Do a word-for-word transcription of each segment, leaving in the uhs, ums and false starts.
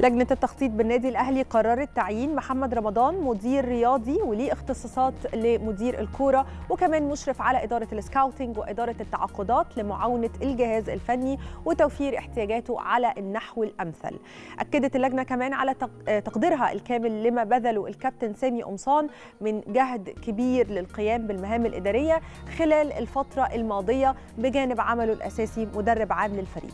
لجنة التخطيط بالنادي الأهلي قررت تعيين محمد رمضان مدير رياضي وليه اختصاصات لمدير الكورة وكمان مشرف على إدارة السكاوتينج وإدارة التعاقدات لمعاونة الجهاز الفني وتوفير احتياجاته على النحو الأمثل. أكدت اللجنة كمان على تقديرها الكامل لما بذله الكابتن سامي قمصان من جهد كبير للقيام بالمهام الإدارية خلال الفترة الماضية بجانب عمله الأساسي مدرب عام للفريق.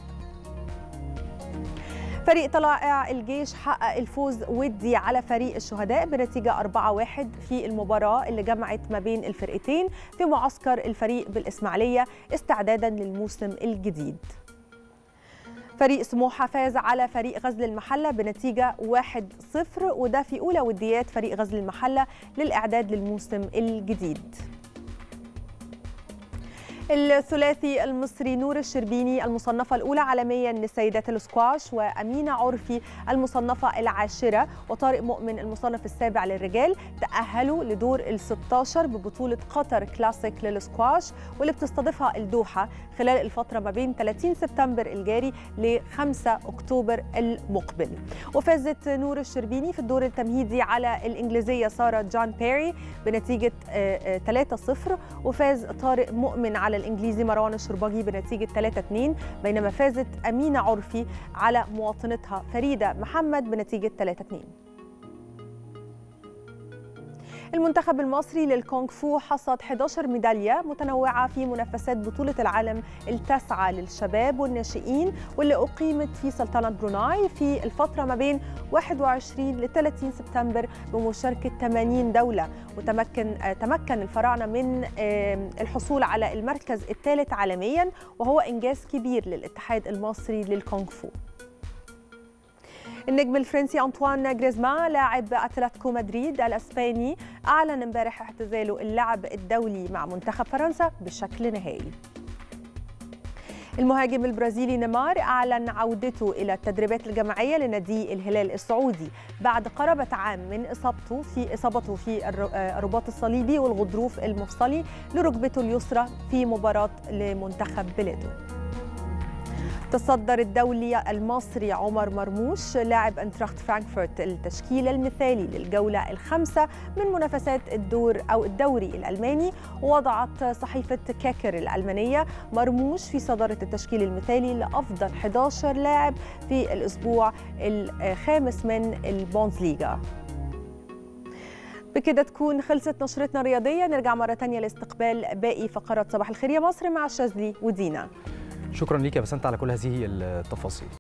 فريق طلائع الجيش حقق الفوز ودي على فريق الشهداء بنتيجة أربعة واحد في المباراة اللي جمعت ما بين الفرقتين في معسكر الفريق بالإسماعيلية استعدادا للموسم الجديد. فريق سموحة فاز على فريق غزل المحلة بنتيجة واحد صفر وده في أولى وديات فريق غزل المحلة للإعداد للموسم الجديد. الثلاثي المصري نور الشربيني المصنفة الأولى عالميا لسيدات الاسكواش وأمينة عرفي المصنفة العاشرة وطارق مؤمن المصنف السابع للرجال تأهلوا لدور ال ستة عشر ببطولة قطر كلاسيك للاسكواش واللي بتستضيفها الدوحة خلال الفترة ما بين ثلاثين سبتمبر الجاري ل خمسة أكتوبر المقبل. وفازت نور الشربيني في الدور التمهيدي على الإنجليزية سارة جون بيري بنتيجة ثلاثة صفر وفاز طارق مؤمن على الإنجليزي مروان الشرباجي بنتيجة ثلاثة اثنين بينما فازت أمينة عرفي على مواطنتها فريدة محمد بنتيجة ثلاثة اثنين. المنتخب المصري للكونغ فو حصد أحد عشر ميدالية متنوعة في منافسات بطولة العالم التاسعة للشباب والناشئين واللي أقيمت في سلطنة بروناي في الفترة ما بين واحد وعشرين ل ثلاثين سبتمبر بمشاركة ثمانين دولة وتمكن تمكن الفراعنة من الحصول على المركز الثالث عالميا وهو إنجاز كبير للاتحاد المصري للكونغ فو. النجم الفرنسي أنطوان جريزمان لاعب أتلتيكو مدريد الأسباني أعلن امبارح اعتزاله اللعب الدولي مع منتخب فرنسا بشكل نهائي. المهاجم البرازيلي نيمار أعلن عودته إلى التدريبات الجماعية لنادي الهلال السعودي بعد قرابة عام من إصابته في إصابته في الرباط الصليبي والغضروف المفصلي لركبته اليسرى في مباراة لمنتخب بلاده. تصدر الدولي المصري عمر مرموش لاعب انتراخت فرانكفورت التشكيل المثالي للجولة الخامسة من منافسات الدور أو الدوري الألماني ووضعت صحيفة كاكر الألمانية مرموش في صدارة التشكيل المثالي لأفضل أحد عشر لاعب في الأسبوع الخامس من البوندسليغا. بكده تكون خلصت نشرتنا الرياضية. نرجع مرة تانية لاستقبال باقي فقرات صباح الخير يا مصر مع الشاذلي ودينا. شكرا ليك يا بسنت على كل هذه التفاصيل.